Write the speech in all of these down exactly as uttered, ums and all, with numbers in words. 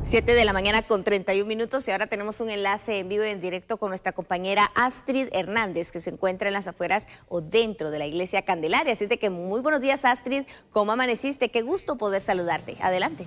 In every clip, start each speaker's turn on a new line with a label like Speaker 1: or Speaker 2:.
Speaker 1: siete de la mañana con treinta y un minutos y ahora tenemos un enlace en vivo y en directo con nuestra compañera Astrid Hernández, que se encuentra en las afueras o dentro de la iglesia Candelaria. Así de que muy buenos días, Astrid, ¿cómo amaneciste? Qué gusto poder saludarte. Adelante.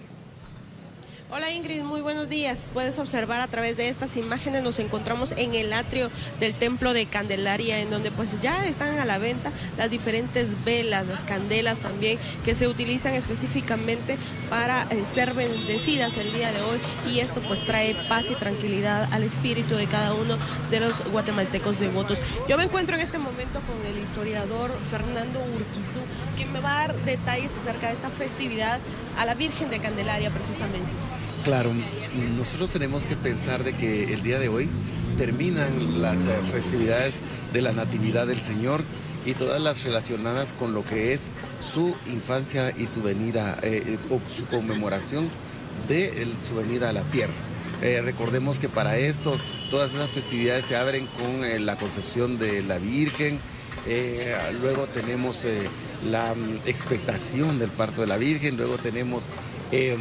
Speaker 2: Hola Ingrid, muy buenos días. Puedes observar a través de estas imágenes, nos encontramos en el atrio del templo de Candelaria, en donde pues ya están a la venta las diferentes velas, las candelas también, que se utilizan específicamente para eh, ser bendecidas el día de hoy, y esto pues trae paz y tranquilidad al espíritu de cada uno de los guatemaltecos devotos. Yo me encuentro en este momento con el historiador Fernando Urquizú, quien me va a dar detalles acerca de esta festividad a la Virgen de Candelaria precisamente.
Speaker 3: Claro, nosotros tenemos que pensar de que el día de hoy terminan las festividades de la Natividad del Señor y todas las relacionadas con lo que es su infancia y su venida, eh, o su conmemoración de el, su venida a la tierra. Eh, recordemos que para esto todas esas festividades se abren con eh, la concepción de la Virgen, eh, luego tenemos eh, la um, expectación del parto de la Virgen, luego tenemos Eh,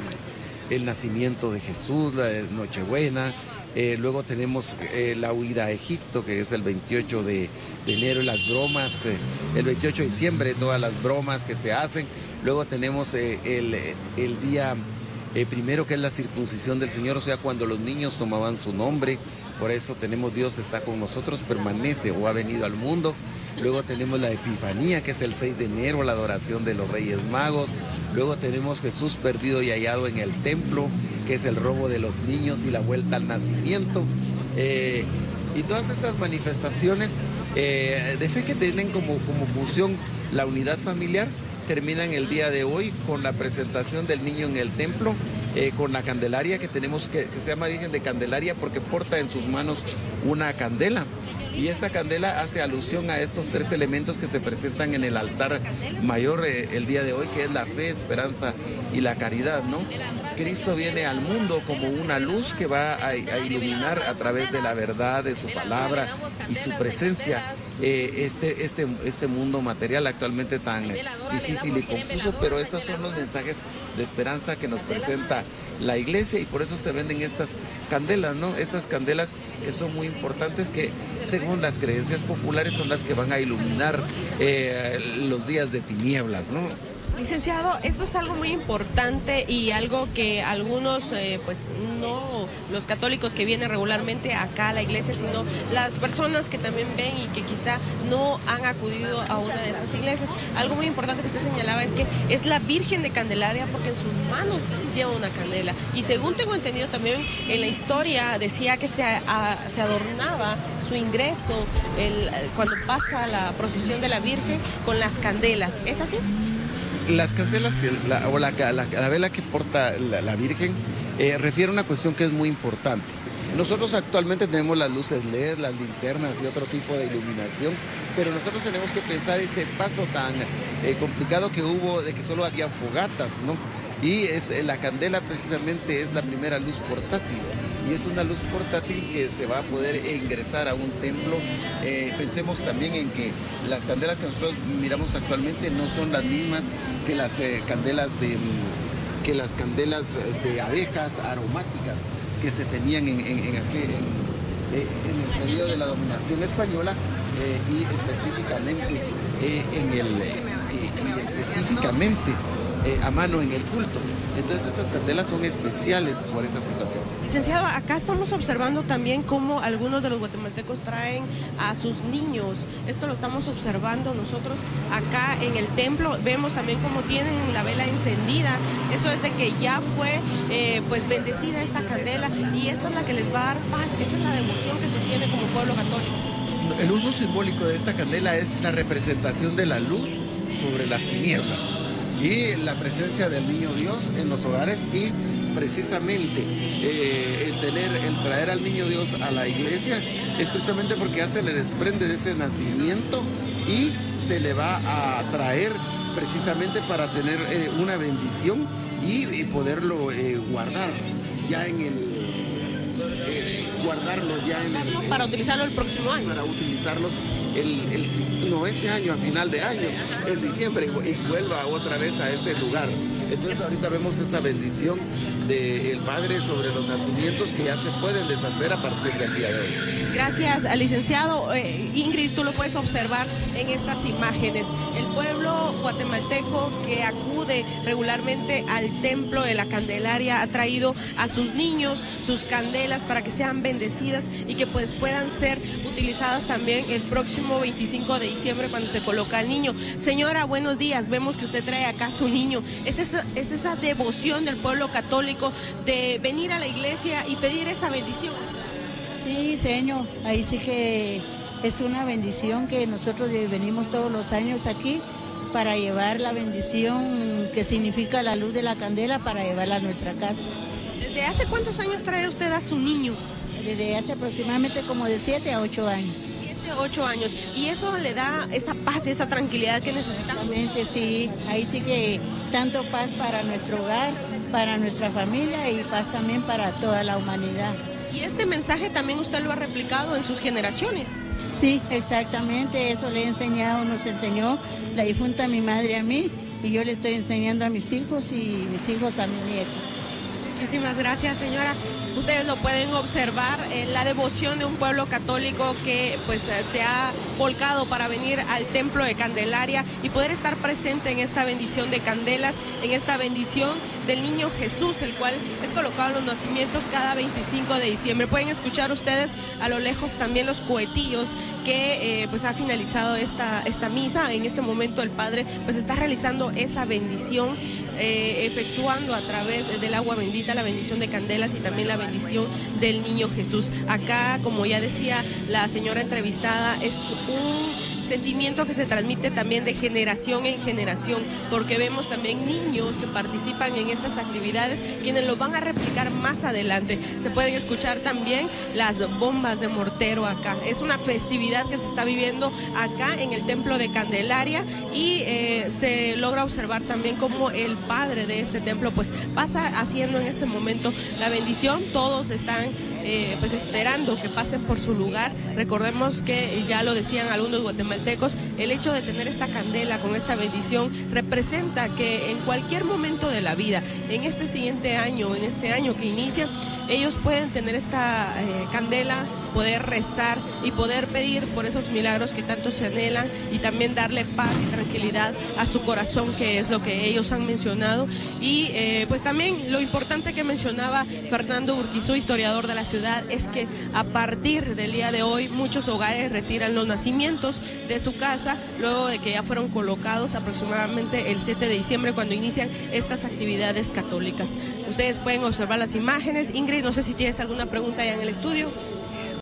Speaker 3: el nacimiento de Jesús, la Nochebuena, eh, luego tenemos eh, la huida a Egipto, que es el veintiocho de enero, las bromas, eh, el veintiocho de diciembre, todas las bromas que se hacen, luego tenemos eh, el, el día eh, primero, que es la circuncisión del Señor, o sea, cuando los niños tomaban su nombre, por eso tenemos Dios está con nosotros, permanece o ha venido al mundo. Luego tenemos la Epifanía, que es el seis de enero, la adoración de los Reyes Magos. Luego tenemos Jesús perdido y hallado en el templo, que es el robo de los niños y la vuelta al nacimiento. Eh, y todas estas manifestaciones eh, de fe que tienen como, como función la unidad familiar, terminan el día de hoy con la presentación del niño en el templo, eh, con la Candelaria que tenemos, que, que se llama Virgen de Candelaria porque porta en sus manos una candela. Y esa candela hace alusión a estos tres elementos que se presentan en el altar mayor eh, el día de hoy, que es la fe, esperanza y la caridad, ¿no? Cristo viene al mundo como una luz que va a, a iluminar a través de la verdad, de su palabra y su presencia eh, este, este, este mundo material actualmente tan difícil y confuso, pero estos son los mensajes de esperanza que nos presenta la iglesia, y por eso se venden estas candelas, ¿no? Estas candelas que son muy importantes, que según las creencias populares son las que van a iluminar eh, los días de tinieblas, ¿no?
Speaker 2: Licenciado, esto es algo muy importante y algo que algunos, eh, pues no los católicos que vienen regularmente acá a la iglesia, sino las personas que también ven y que quizá no han acudido a una de estas iglesias. Algo muy importante que usted señalaba es que es la Virgen de Candelaria porque en sus manos lleva una candela. Y según tengo entendido también en la historia decía que se, a, se adornaba su ingreso el, cuando pasa la procesión de la Virgen con las candelas. ¿Es así?
Speaker 3: Las candelas la, o la, la, la vela que porta la, la Virgen eh, refiere a una cuestión que es muy importante. Nosotros actualmente tenemos las luces L E D, las linternas y otro tipo de iluminación, pero nosotros tenemos que pensar ese paso tan eh, complicado que hubo de que solo había fogatas, ¿no? Y es, la candela precisamente es la primera luz portátil. Y es una luz portátil que se va a poder ingresar a un templo. Eh, pensemos también en que las candelas que nosotros miramos actualmente no son las mismas que las eh, candelas de que las candelas de abejas aromáticas que se tenían en, en, en, aquel, en, en el periodo de la dominación española eh, y específicamente eh, en el eh, y específicamente eh, a mano en el culto. Entonces estas candelas son especiales por esa situación.
Speaker 2: Licenciado, acá estamos observando también cómo algunos de los guatemaltecos traen a sus niños. Esto lo estamos observando nosotros acá en el templo. Vemos también cómo tienen la vela encendida. Eso es de que ya fue eh, pues bendecida esta candela, y esta es la que les va a dar paz. Esa es la devoción que se tiene como pueblo católico.
Speaker 3: El uso simbólico de esta candela es la representación de la luz sobre las tinieblas y la presencia del niño Dios en los hogares, y precisamente eh, el tener, el traer al niño Dios a la iglesia es precisamente porque ya se le desprende de ese nacimiento y se le va a traer precisamente para tener eh, una bendición y, y poderlo eh, guardar ya en el eh, guardarlo ya en el,
Speaker 2: para utilizarlo el próximo año.
Speaker 3: Para utilizarlos el, el, no, este año, a final de año, en diciembre, y vuelva otra vez a ese lugar. Entonces ahorita vemos esa bendición del Padre sobre los nacimientos que ya se pueden deshacer a partir del día de hoy.
Speaker 2: Gracias, al licenciado. Eh, Ingrid, tú lo puedes observar en estas imágenes. El pueblo guatemalteco que acude regularmente al templo de la Candelaria ha traído a sus niños sus candelas para que sean bendecidas y que pues puedan ser utilizadas también el próximo veinticinco de diciembre cuando se coloca al niño. Señora, buenos días. Vemos que usted trae acá a su niño. Es esa, es esa devoción del pueblo católico de venir a la iglesia y pedir esa bendición.
Speaker 4: Sí, señor, ahí sí que es una bendición que nosotros venimos todos los años aquí para llevar la bendición que significa la luz de la candela para llevarla a nuestra casa.
Speaker 2: ¿Desde hace cuántos años trae usted a su niño?
Speaker 4: Desde hace aproximadamente como de siete a ocho años.
Speaker 2: siete, ocho años. ¿Y eso le da esa paz, esa tranquilidad que necesitamos?
Speaker 4: Exactamente, sí. Ahí sí que tanto paz para nuestro hogar, para nuestra familia y paz también para toda la humanidad.
Speaker 2: ¿Y este mensaje también usted lo ha replicado en sus generaciones?
Speaker 4: Sí, exactamente, eso le he enseñado, nos enseñó la difunta mi madre a mí y yo le estoy enseñando a mis hijos y mis hijos a mis nietos.
Speaker 2: Muchísimas gracias, señora. Ustedes lo pueden observar, eh, la devoción de un pueblo católico que pues eh, se ha volcado para venir al templo de Candelaria y poder estar presente en esta bendición de candelas, en esta bendición del niño Jesús, el cual es colocado en los nacimientos cada veinticinco de diciembre. Pueden escuchar ustedes a lo lejos también los cohetillos que eh, pues ha finalizado esta, esta misa. En este momento el Padre pues está realizando esa bendición, eh, efectuando a través del agua bendita la bendición de candelas y también la bendición del niño Jesús. Acá, como ya decía la señora entrevistada, es un sentimiento que se transmite también de generación en generación, porque vemos también niños que participan en estas actividades, quienes lo van a replicar más adelante. Se pueden escuchar también las bombas de mortero acá. Es una festividad que se está viviendo acá en el templo de Candelaria y eh, se logra observar también cómo el padre de este templo pues pasa haciendo en este momento la bendición. Todos están eh, pues esperando que pasen por su lugar. Recordemos que ya lo decían algunos guatemaltecos, el hecho de tener esta candela con esta bendición representa que en cualquier momento de la vida, en este siguiente año, en este año que inicia, ellos pueden tener esta eh, candela, poder rezar y poder pedir por esos milagros que tanto se anhelan y también darle paz y tranquilidad a su corazón, que es lo que ellos han mencionado. Y eh, pues también lo importante que mencionaba Fernando Urquizú, historiador de la ciudad, es que a partir del día de hoy muchos hogares retiran los nacimientos de su casa luego de que ya fueron colocados aproximadamente el siete de diciembre, cuando inician estas actividades católicas. Ustedes pueden observar las imágenes. Ingrid, no sé si tienes alguna pregunta ya en el estudio.